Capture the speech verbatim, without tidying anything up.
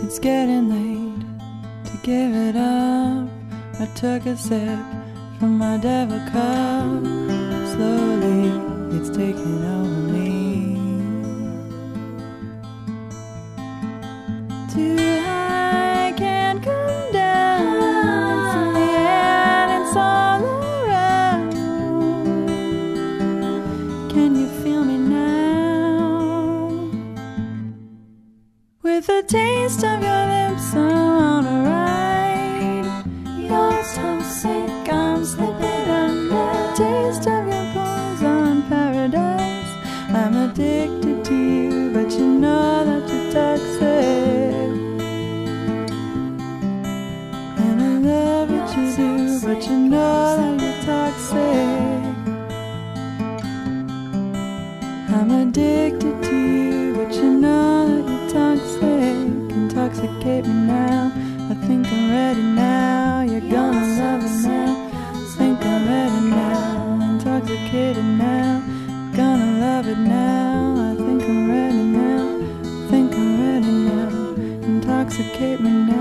It's getting late to give it up. I took a sip from my devil cup. Slowly, it's taking over me. Too high, can't come down. It's in the air, it's all around. Can you feel me now? With a taste of your lips, I wanna ride your tongue sick, I'm slipping under. Taste of your poison paradise. I'm addicted to you, but you know that you're toxic. And I love what you do, but you know that you're toxic. I'm addicted to you, but you know that you're toxic. Intoxicate me now, I think I'm ready now. You're gonna love me now, I think I'm ready now. Intoxicated now, gonna love it now. I think I'm ready now, I think I'm ready now. Intoxicate me now.